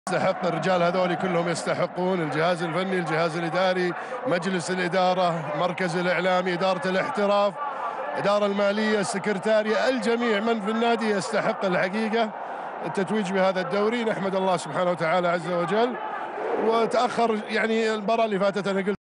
يستحق الرجال هذول كلهم يستحقون، الجهاز الفني، الجهاز الإداري، مجلس الإدارة، مركز الإعلامي، إدارة الاحتراف، الإدارة المالية، السكرتارية، الجميع من في النادي يستحق الحقيقة التتويج بهذا الدوري. نحمد الله سبحانه وتعالى عز وجل. وتأخر يعني المباراة اللي فاتت أنا قلت